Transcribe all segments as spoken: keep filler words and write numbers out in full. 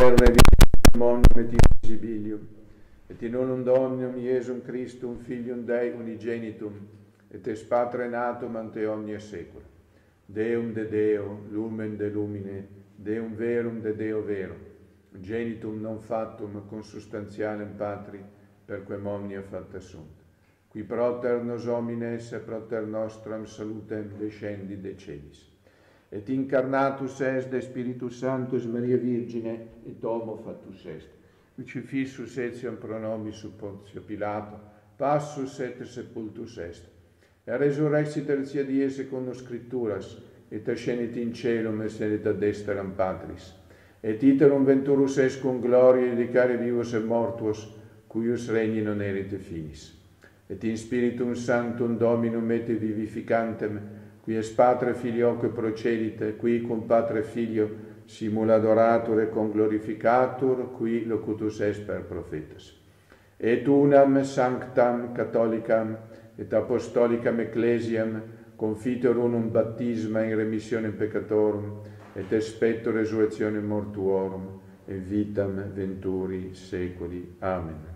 terra et omnium et invisibilium, et in unum Dominum Iesum Christum, Filium Dei unigenitum, et es Patre natum ante omnia saecula, Deum de Deo, lumen de lumine, Deum verum de Deo vero, genitum non fattum consubstantialem Patri, perquem omnia fatta sunt, qui proter nos homines et proter nostram salutem descendi de celis. Et incarnatus est de Spiritus Sanctus Maria Virgine, et homo factus est, crucifixus etiam pro nobis sub Pontio Pilato, passus et sepultus est, et resurrexit tertia die secundum Scripturas, et ascendit in caelum et sedet ad dexteram Patris, et iterum venturus est cum gloriae dicare vivos et mortuos, cuius regni non erite finis. Et in Spiritum Sanctum Dominum et vivificantem, qui es Patre Filioque procedite, qui cum Patre Filio simul adoratur et conglorificatur, qui locutus est per prophetas. Et unam sanctam catholicam et apostolicam ecclesiam confiter unum baptisma in remissione peccatorum et expecto resurrectionem mortuorum et vitam venturi saeculi. Amen.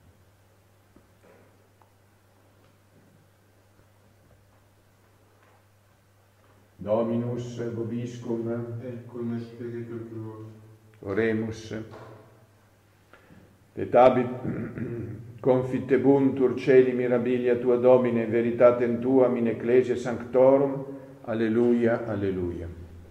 Dominus vobiscum, et cum spiritu tuo. Oremus. Et abit confitebuntur celi mirabilia tua Domine, veritatem tuam in ecclesia sanctorum. Alleluia, alleluia.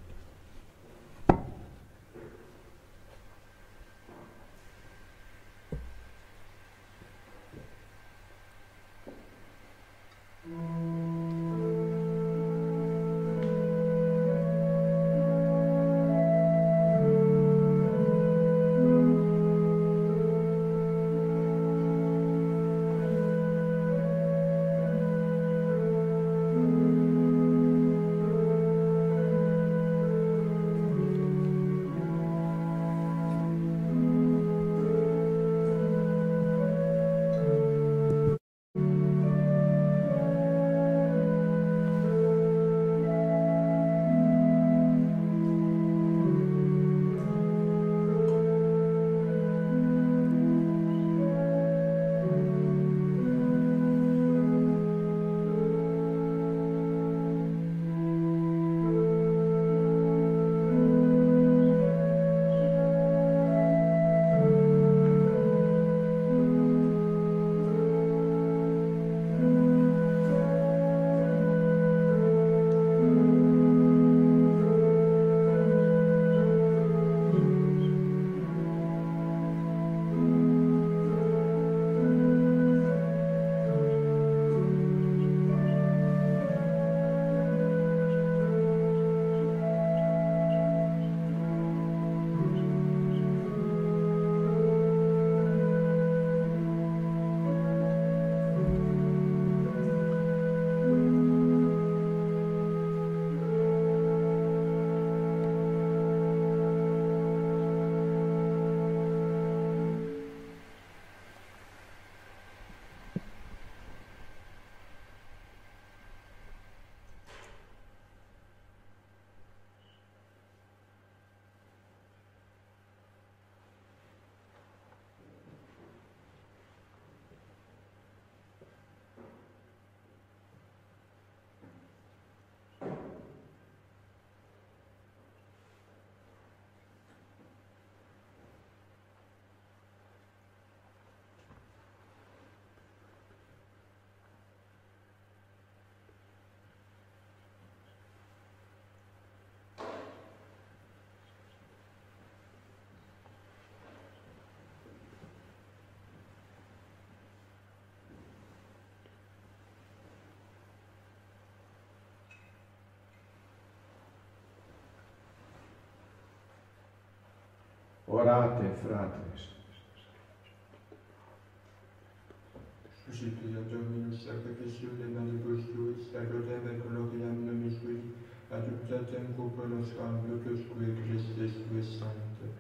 Orate, fratres. Suscitia Dominus sacrificium manibus tuis, ad odem gloriam nomis tui, adoptatem cupolos ambulus qui Christus tuis sancte.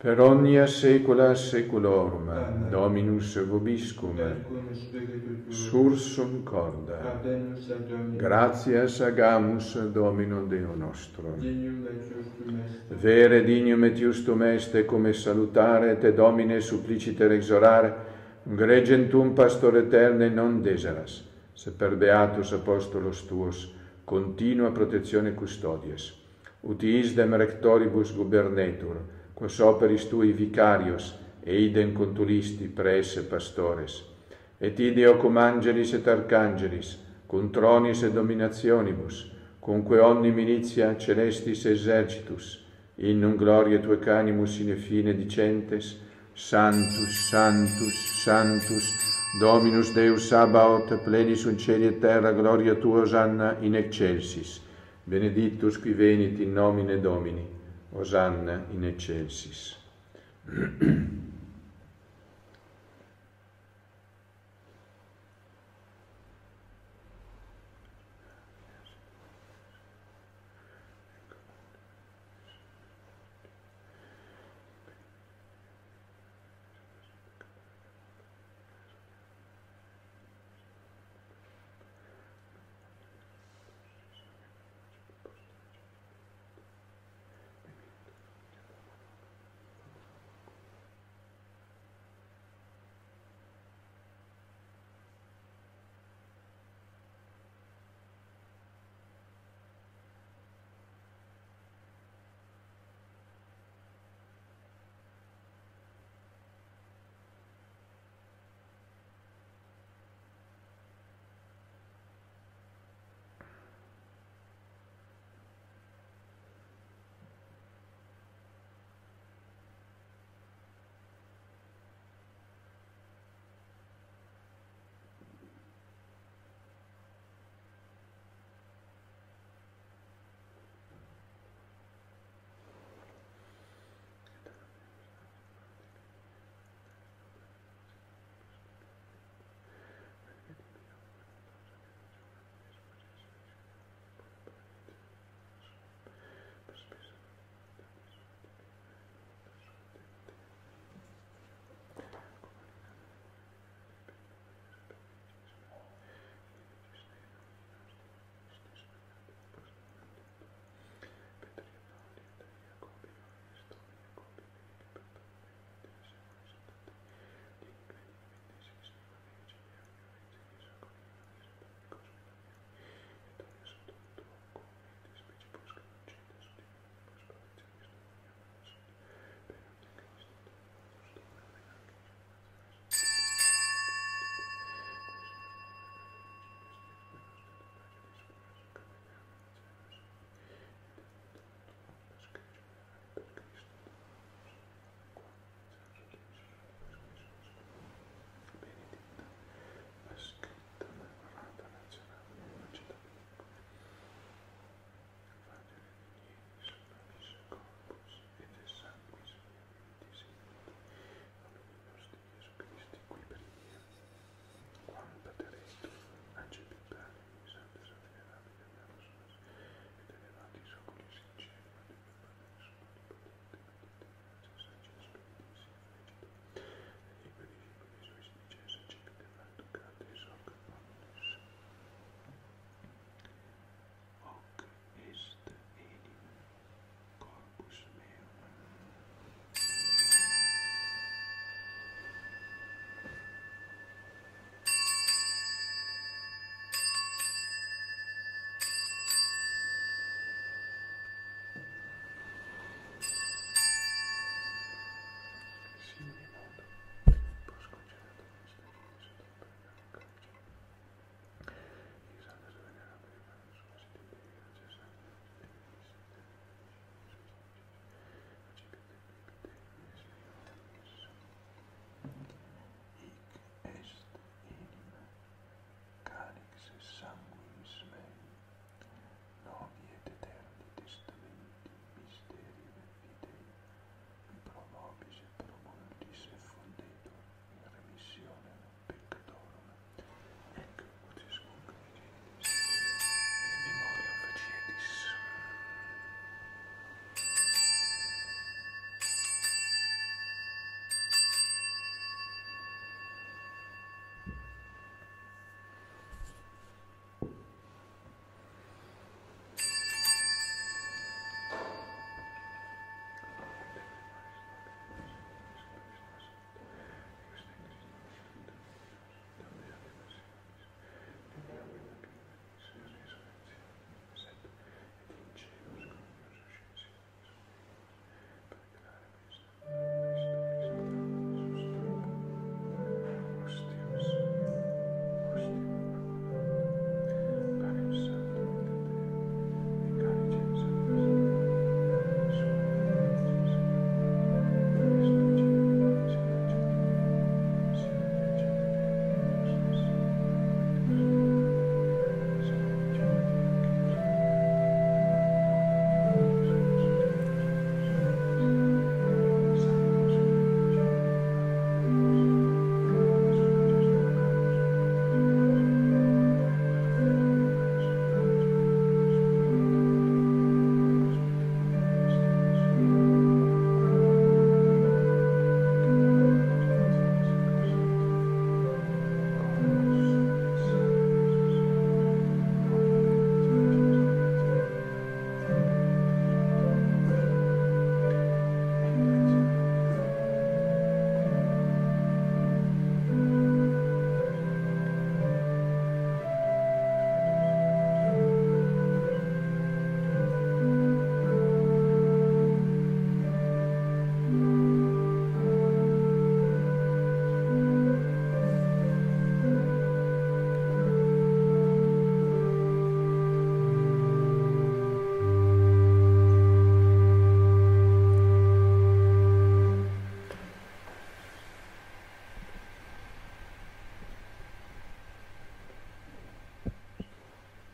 per omnia saecula saeculorum. Amen. Dominus vobiscum, et cum spiritu tuo, sursum corda. habemus ad Domino, Gratias agamus Domino Deo nostro. dignum et justum est, Vere dignum et justum est, come salutare te Domine supplicite exorare, gregentum pastor eterne non deseras, se per beatus apostolos tuos continua protezione custodies. Ut isdem rectoribus gubernetur, quos operis tui vicarios, e idem contulisti praesse pastores. Et ideo cum angelis et arcangelis, cum tronis et dominationibus, cumque omni militia celestis exercitus, innum gloria tue canimus sine fine dicentes, Sanctus, Sanctus, Sanctus, Dominus Deus Sabaoth, pleni sunt cieli et terra, gloria tua, Osanna in excelsis. Benedictus qui venit in nomine Domini, Osanna in excelsis.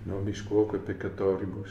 nobis quoque peccatoribus,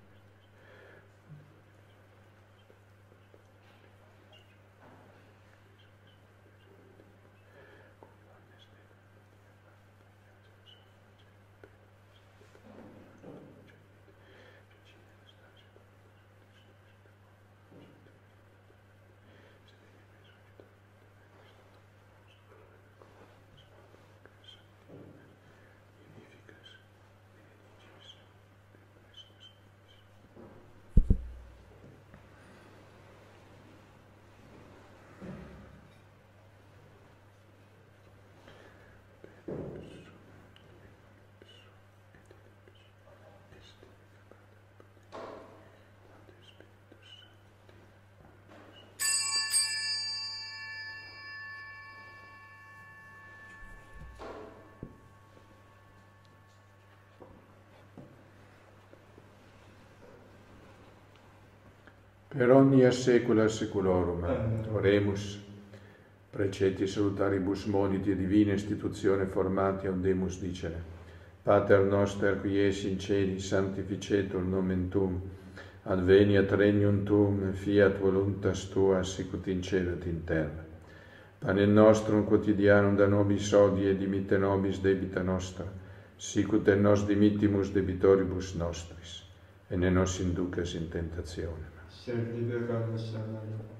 per omnia saecula saeculorum. Oremus, preceti salutaribus moniti e divina istituzione formati audemus dicere. Pater noster qui es in celi, sanctificetur nomen tuum, adveniat regnum tuum, fiat voluntas tua, sicut in cielo et in terra. Panem nostrum quotidianum da nobis hodie, et dimitte nobis debita nostra, sicut et nos dimittimus debitoribus nostris, et ne nos inducas in tentationem, sed libera nos a malo.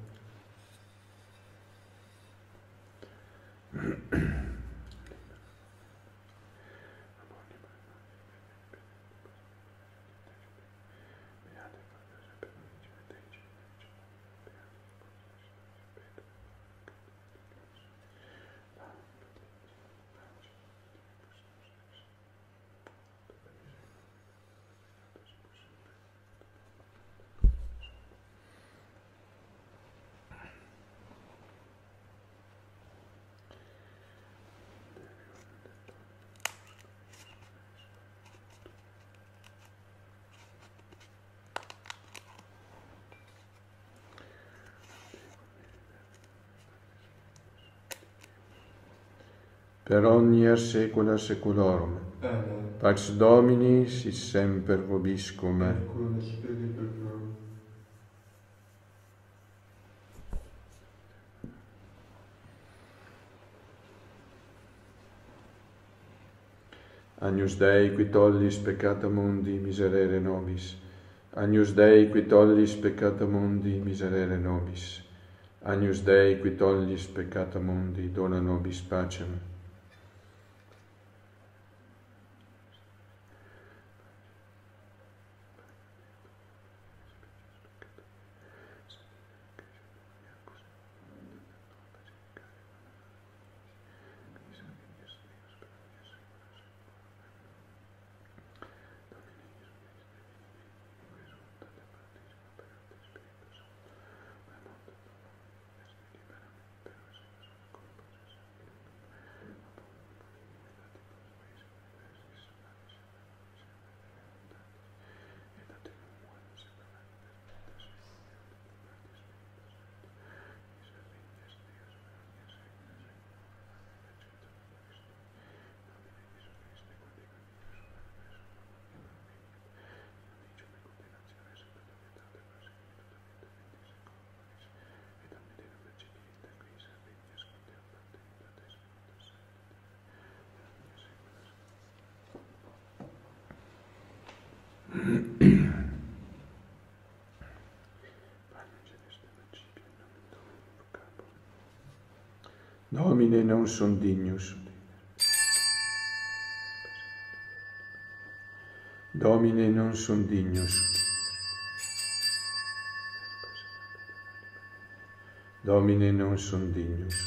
per omnia saecula saeculorum. Amen. Pax Domini sit semper vobiscum. Et cum spiritu tuo. Agnus Dei, qui tollis peccata mundi, miserere nobis. Agnus Dei, qui tollis peccata mundi, miserere nobis. Agnus Dei, qui tollis peccata mundi, dona nobis pacem. Domine non sum dignus. Domine non sum dignus. Domine non sum dignus.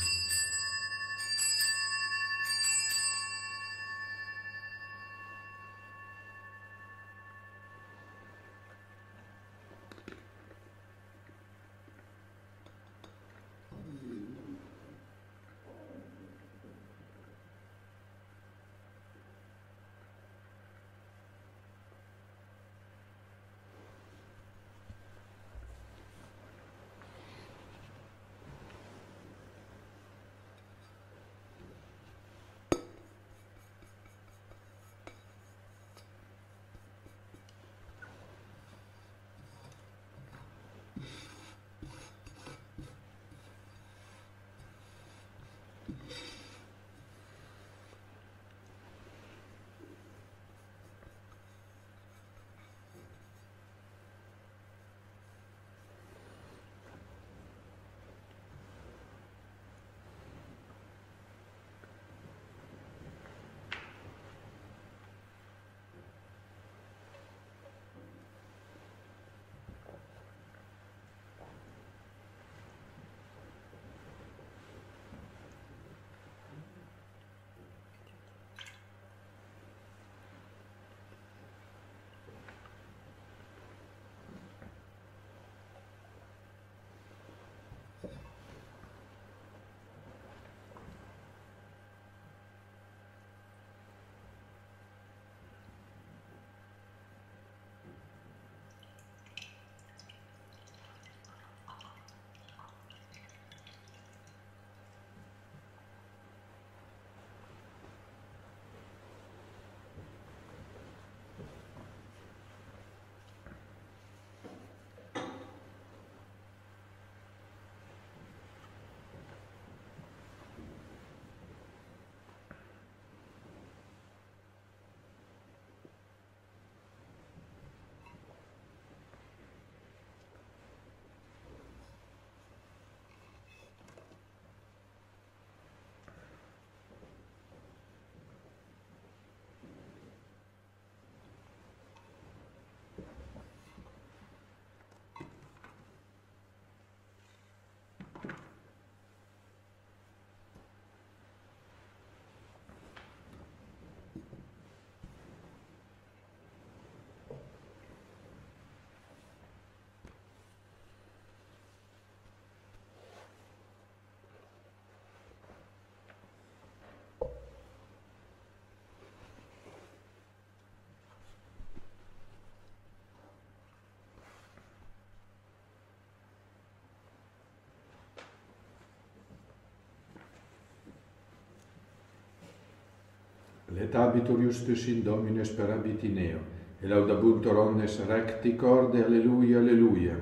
Et habitur justus in Domine sperabit in eo, e laudabuntur omnes recti corde, alleluia, alleluia.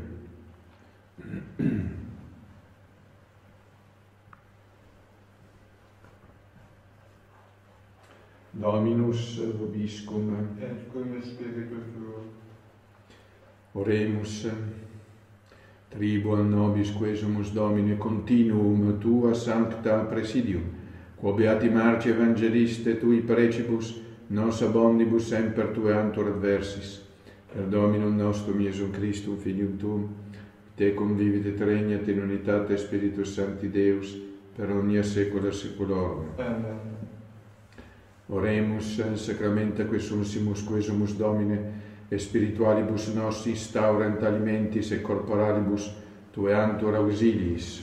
Dominus vobiscum. Et cum spiritu tuo. Oremus. Tribuam nobis quesumus Domine continuum tua sancta presidium, quo beati Marci evangeliste tui precibus, nos abondibus semper tueantur adversis, per Dominum nostrum Iesum Christum Filium tuum, te convivit et regnat in unitate Spiritus Sancti Deus, per omnia saecula saeculorum. Amen. Oremus sacramenta quesunsimus quesumus Domine, e spiritualibus nostri instaurant alimentis e corporalibus tueantur auxiliis.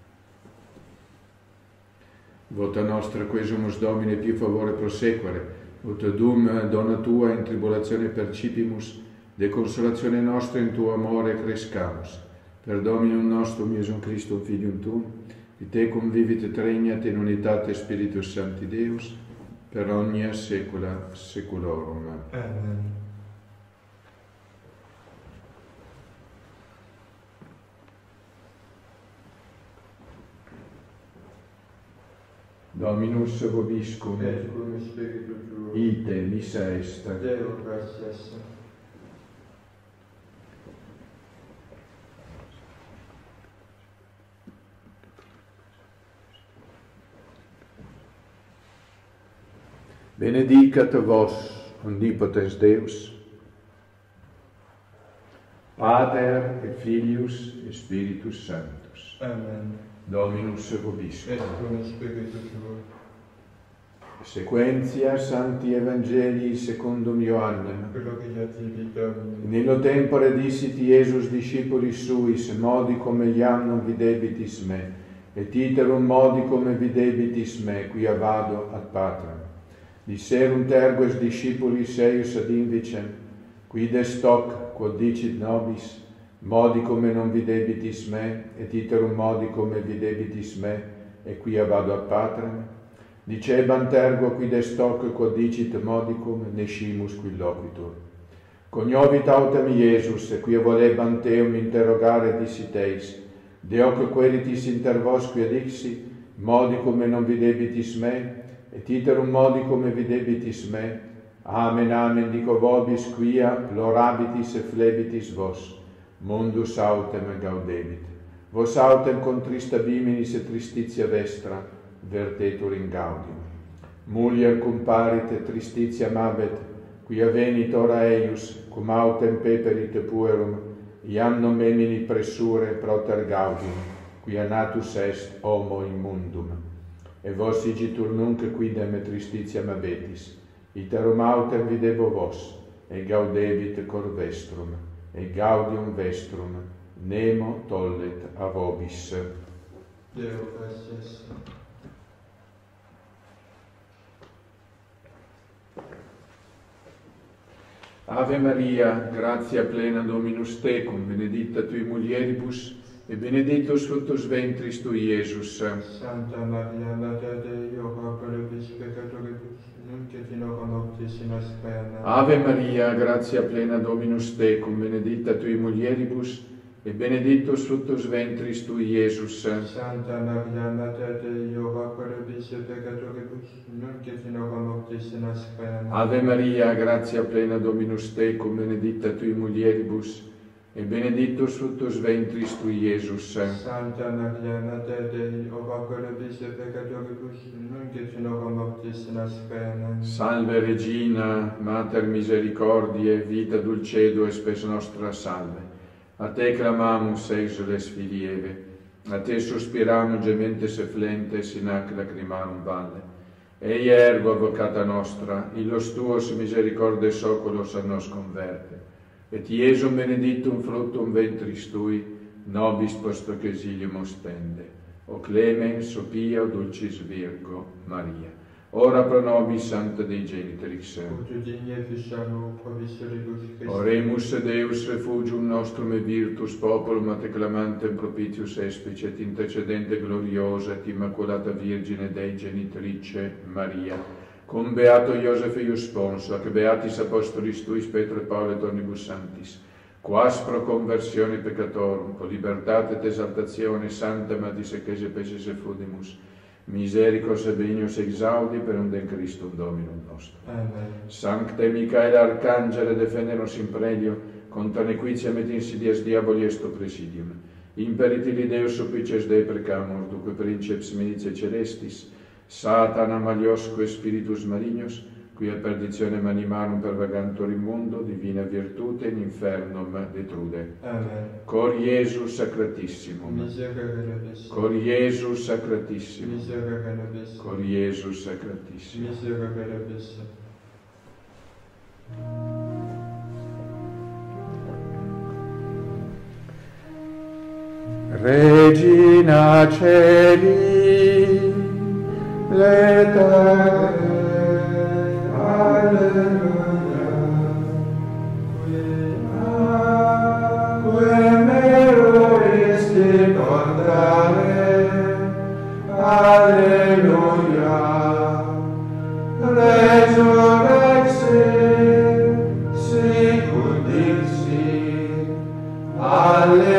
Vota nostra quesumus Domine più favore prosequere, ut dum dona tua in tribulazione percipimus, de consolatione nostra in tuo amore crescamus. Per Dominum nostrum Iesum Christum Filium tuum, di te convivit et regnat in unitate Spiritus Sancti Deus, per omnia saecula saeculorum. Amen. Dominus vobiscum. Et cum spiritu tuo. Ite missa est. Deo gratias. Benedicat vos omnipotens Deus, Pater et Filius et Spiritus Sanctus. Amen. Dominus vobiscum. Et cum spiritu tuo. Sequentia Sancti Evangelii secundum Ioannem. Gloria tibi, Domine. In illo tempore dicit Iesus discipulis suis, modicum eiam videbitis me, et iterum modicum videbitis me, quia vado ad Patrem. Disserunt ergo est discipulis eius ad invicem, quid est hoc, quod dicit nobis, modicum non videbitis me, et iterum modicum videbitis me, et quia vado ad Patrem? Dicebant ergo quid est hoc, quod dicit modicum, nescimus qui loquitur. Cognovit autem Iesus, et quia volebant eum interrogare dicit eis, de hoc queritis inter vos quia dixi, modi come non videbitis me, et iterum modi come videbitis me, amen, amen, dico vobis quia plorabitis et flebitis vos, mundus autem gaudebit. Vos autem contrista biminis et tristitia vestra, vertetur in gaudium. Mulier comparit et tristitia mabet, quia venit ora eius, cum autem peperit puerum, iam non memini pressure proter gaudium, quia natus est homo in mundum. E vos igitur nunc quidem et tristitia mabetis, iterum autem videbo vos, e gaudebit cor vestrum, e gaudium vestrum, nemo tollet a vobis. Deo gratias. Ave Maria, gratia plena Dominus tecum, benedicta tui mulieribus, e benedictus fructus ventris tui, Iesus. Santa Maria, Mater Dei, ora pro nobis peccatoribus, nunc et in hora mortis nostre. Amen. Ave Maria, gratia plena Dominus tecum, benedicta tui mulieribus, e benedictus fructus ventris tui, Iesus. Santa Maria, Mater Dei, ora pro nobis peccatoribus, nunc et in hora mortis nostre. Amen. Ave Maria, gratia plena Dominus tecum, benedicta tui mulieribus, e benedictus fructus ventris tui, Iesus. Santa Maria, Mater Dei, ora pro nobis peccatoribus, nunc et in hora mortis nostre. Amen. Salve Regina, Mater misericordiae, vita dulcedo et spes nostra salve. A te clamamus, exules filieve, a te suspiramus gementes et flentes in hac lacrimarum valle. Eia ergo advocata nostra, illos tuos misericordes oculos a nos converte. Et Iesum benedictum fructum ventris tui, nobis post hoc exilium ostende. O clemens, o pia, o dulcis Virgo Maria. Ora pro nobis Sancta Dei Genitrix. Ut digne ficiamo promissoribus Christi. Oremus Deus refugium nostrum e virtus populum ad acclamantem propitius espice et intercedente gloriosa et immaculata Virgine Dei Genitrice Maria, cum beato Iosef eius sponso, ac beatis apostolis tuis Petro et Paolo et omnibus sanctis, quas pro conversione peccatorum, pro libertate et esaltatione Sancta Matis Ecclesiae Pecis et Fudimus, misericors et benignus exaudi per undem Christum Dominum nostrum. Amen. Sancte Michael Arcangele, defendenos in pregio, contra nequitiam et insidias diaboli est presidium. Imperitili Deus supplices Dei precamur, duque princeps milice celestis, Satana maliosque spiritus malignos, qui a perditionem animarum pervagantur in mundo, divina virtute in infernum detrude. Amen. Cor Iesus sacratissimum. Miserere nobis. Cor Iesus sacratissimum. Miserere nobis. Cor Iesus sacratissimum. Miserere nobis. Regina Celi, l'Eterne, alleluia, quae mero isti contrare, alleluia, resurrexit, sicut dixit, alleluia.